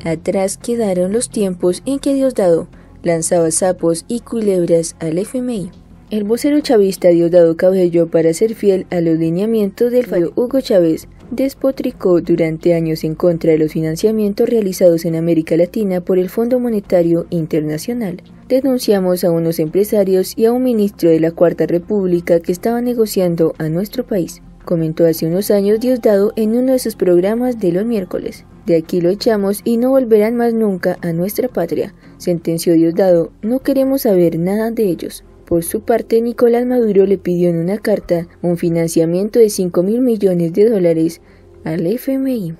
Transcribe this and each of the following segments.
Atrás quedaron los tiempos en que Diosdado lanzaba sapos y culebras al FMI. El vocero chavista Diosdado Cabello, para ser fiel a los lineamientos del fallo Hugo Chávez, despotricó durante años en contra de los financiamientos realizados en América Latina por el Fondo Monetario Internacional. Denunciamos a unos empresarios y a un ministro de la Cuarta República que estaban negociando a nuestro país, comentó hace unos años Diosdado en uno de sus programas de los miércoles. De aquí lo echamos y no volverán más nunca a nuestra patria, sentenció Diosdado. No queremos saber nada de ellos. Por su parte, Nicolás Maduro le pidió en una carta un financiamiento de $5.000 millones al FMI.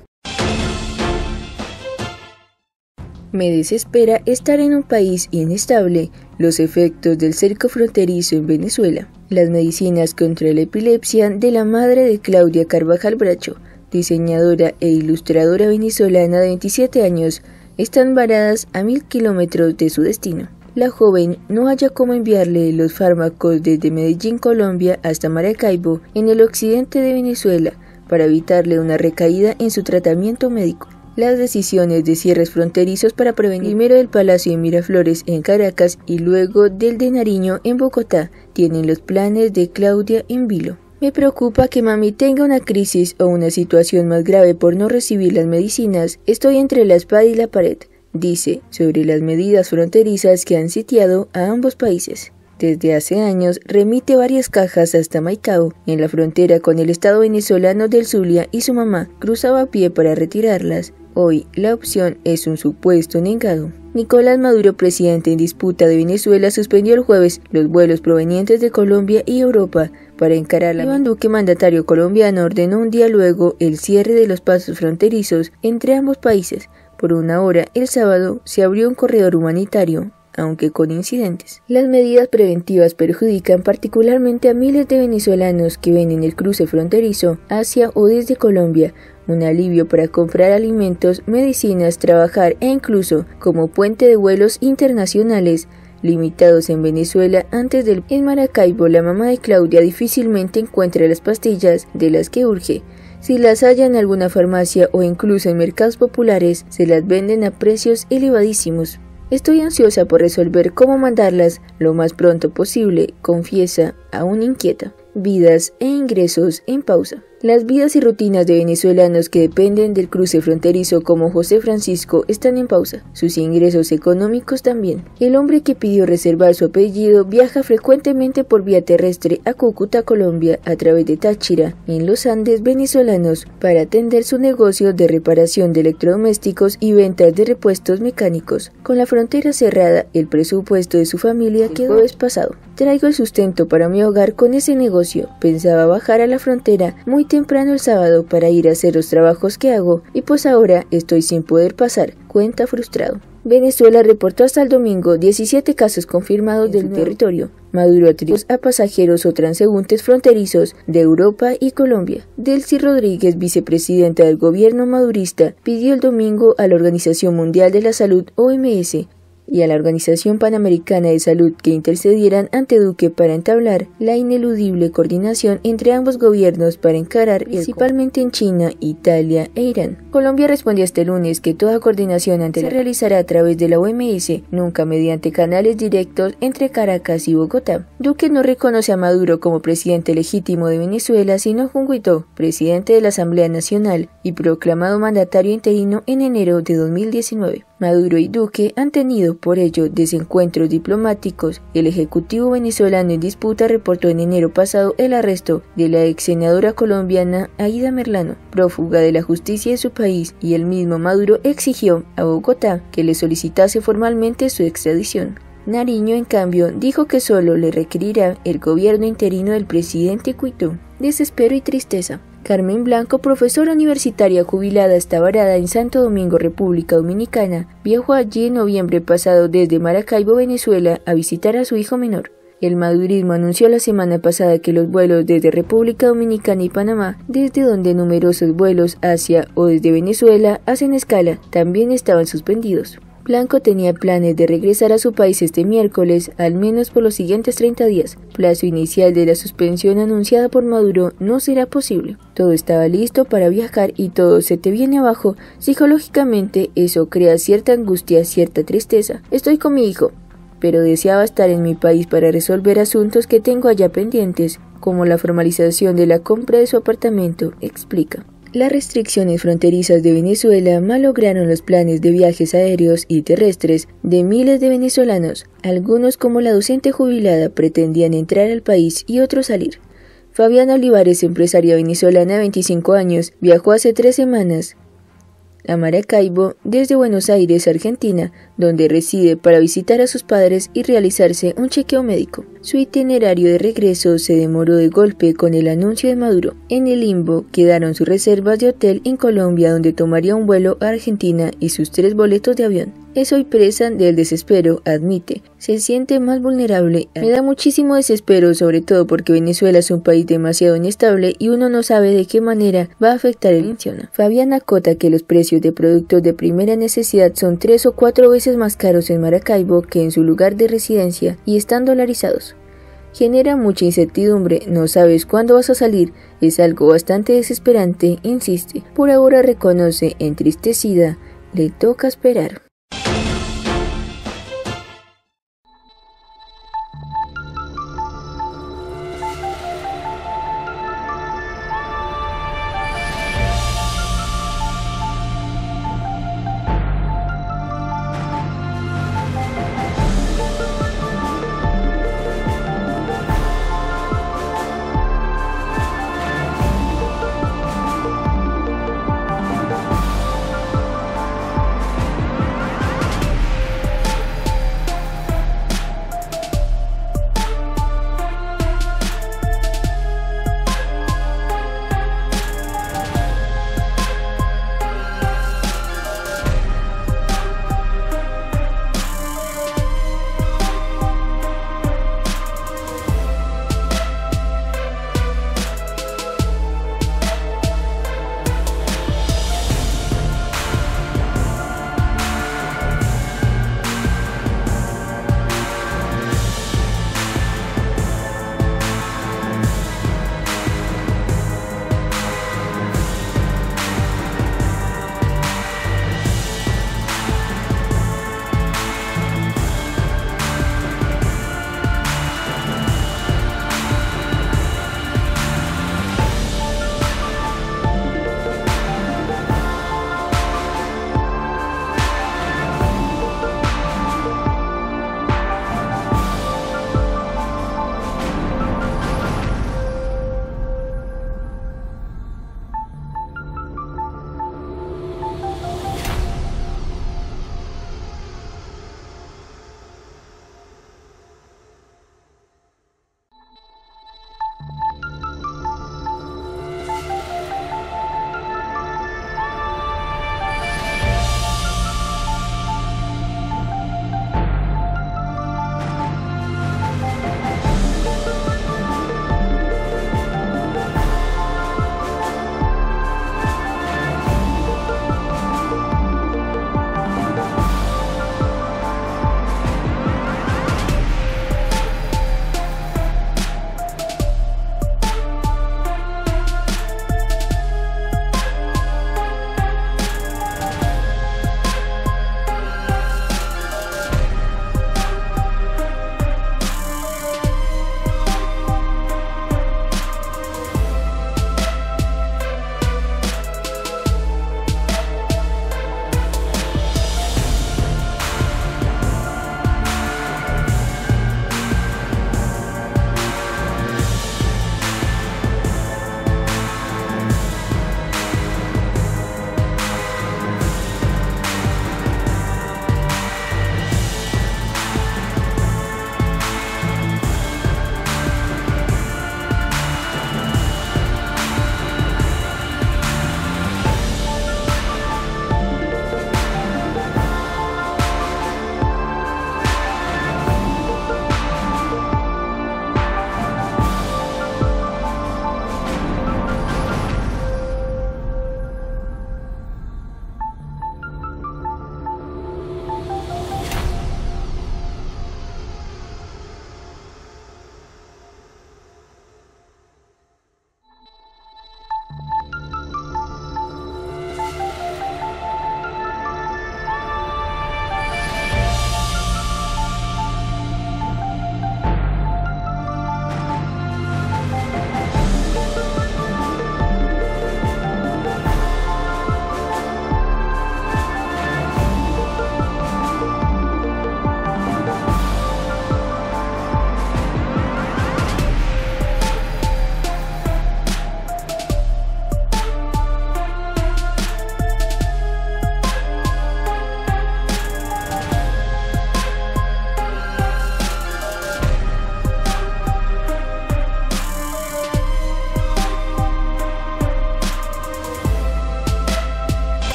Me desespera estar en un país inestable, los efectos del cerco fronterizo en Venezuela. Las medicinas contra la epilepsia de la madre de Claudia Carvajal Bracho, diseñadora e ilustradora venezolana de 27 años, están varadas a 1.000 kilómetros de su destino. La joven no halla cómo enviarle los fármacos desde Medellín, Colombia, hasta Maracaibo, en el occidente de Venezuela, para evitarle una recaída en su tratamiento médico. Las decisiones de cierres fronterizos para prevenir, primero del Palacio de Miraflores en Caracas y luego del de Nariño en Bogotá, tienen los planes de Claudia en vilo. Me preocupa que mami tenga una crisis o una situación más grave por no recibir las medicinas. Estoy entre la espada y la pared, dice sobre las medidas fronterizas que han sitiado a ambos países. Desde hace años remite varias cajas hasta Maicao, en la frontera con el estado venezolano del Zulia, y su mamá cruzaba a pie para retirarlas. Hoy la opción es un supuesto negado. Nicolás Maduro, presidente en disputa de Venezuela, suspendió el jueves los vuelos provenientes de Colombia y Europa para encararla. Iván Duque, mandatario colombiano, ordenó un día luego el cierre de los pasos fronterizos entre ambos países. Por una hora, el sábado, se abrió un corredor humanitario, aunque con incidentes. Las medidas preventivas perjudican particularmente a miles de venezolanos que ven en el cruce fronterizo hacia o desde Colombia un alivio para comprar alimentos, medicinas, trabajar e incluso como puente de vuelos internacionales limitados en Venezuela antes del. En Maracaibo, la mamá de Claudia difícilmente encuentra las pastillas de las que urge. Si las halla en alguna farmacia o incluso en mercados populares, se las venden a precios elevadísimos. Estoy ansiosa por resolver cómo mandarlas lo más pronto posible, confiesa, aún inquieta. Vidas e ingresos en pausa. Las vidas y rutinas de venezolanos que dependen del cruce fronterizo como José Francisco están en pausa, sus ingresos económicos también. El hombre que pidió reservar su apellido viaja frecuentemente por vía terrestre a Cúcuta, Colombia, a través de Táchira, en los Andes venezolanos, para atender su negocio de reparación de electrodomésticos y ventas de repuestos mecánicos. Con la frontera cerrada, el presupuesto de su familia quedó despasado. Traigo el sustento para mi hogar con ese negocio. Pensaba bajar a la frontera muy temprano el sábado para ir a hacer los trabajos que hago y pues ahora estoy sin poder pasar, cuenta frustrado. Venezuela reportó hasta el domingo 17 casos confirmados del territorio. Maduro atribuyó a pasajeros o transeúntes fronterizos de Europa y Colombia. Delcy Rodríguez, vicepresidenta del gobierno madurista, pidió el domingo a la Organización Mundial de la Salud, OMS, y a la Organización Panamericana de Salud que intercedieran ante Duque para entablar la ineludible coordinación entre ambos gobiernos para encarar principalmente en China, Italia e Irán. Colombia respondió este lunes que toda coordinación se realizará a través de la OMS, nunca mediante canales directos entre Caracas y Bogotá. Duque no reconoce a Maduro como presidente legítimo de Venezuela, sino a Juan Guaidó, presidente de la Asamblea Nacional y proclamado mandatario interino en enero de 2019. Maduro y Duque han tenido por ello desencuentros diplomáticos. El ejecutivo venezolano en disputa reportó en enero pasado el arresto de la ex senadora colombiana Aida Merlano, prófuga de la justicia de su país, y el mismo Maduro exigió a Bogotá que le solicitase formalmente su extradición. Nariño, en cambio, dijo que solo le requerirá el gobierno interino del presidente Guaidó. Desespero y tristeza. Carmen Blanco, profesora universitaria jubilada, está varada en Santo Domingo, República Dominicana. Viajó allí en noviembre pasado desde Maracaibo, Venezuela, a visitar a su hijo menor. El madurismo anunció la semana pasada que los vuelos desde República Dominicana y Panamá, desde donde numerosos vuelos hacia o desde Venezuela hacen escala, también estaban suspendidos. Blanco tenía planes de regresar a su país este miércoles, al menos por los siguientes 30 días. Plazo inicial de la suspensión anunciada por Maduro no será posible. Todo estaba listo para viajar y todo se te viene abajo. Psicológicamente eso crea cierta angustia, cierta tristeza. Estoy con mi hijo, pero deseaba estar en mi país para resolver asuntos que tengo allá pendientes, como la formalización de la compra de su apartamento, explica. Las restricciones fronterizas de Venezuela malograron los planes de viajes aéreos y terrestres de miles de venezolanos. Algunos, como la docente jubilada, pretendían entrar al país y otros salir. Fabiana Olivares, empresaria venezolana de 25 años, viajó hace 3 semanas a Maracaibo desde Buenos Aires, Argentina, donde reside, para visitar a sus padres y realizarse un chequeo médico. Su itinerario de regreso se demoró de golpe con el anuncio de Maduro. En el limbo quedaron sus reservas de hotel en Colombia, donde tomaría un vuelo a Argentina, y sus 3 boletos de avión. Es hoy presa del desespero, admite. Se siente más vulnerable. Me da muchísimo desespero, sobre todo porque Venezuela es un país demasiado inestable y uno no sabe de qué manera va a afectar el menciona. Fabián acota que los precios de productos de primera necesidad son 3 o 4 veces más caros en Maracaibo que en su lugar de residencia y están dolarizados. Genera mucha incertidumbre, no sabes cuándo vas a salir, es algo bastante desesperante, insiste. Por ahora, reconoce, entristecida, le toca esperar.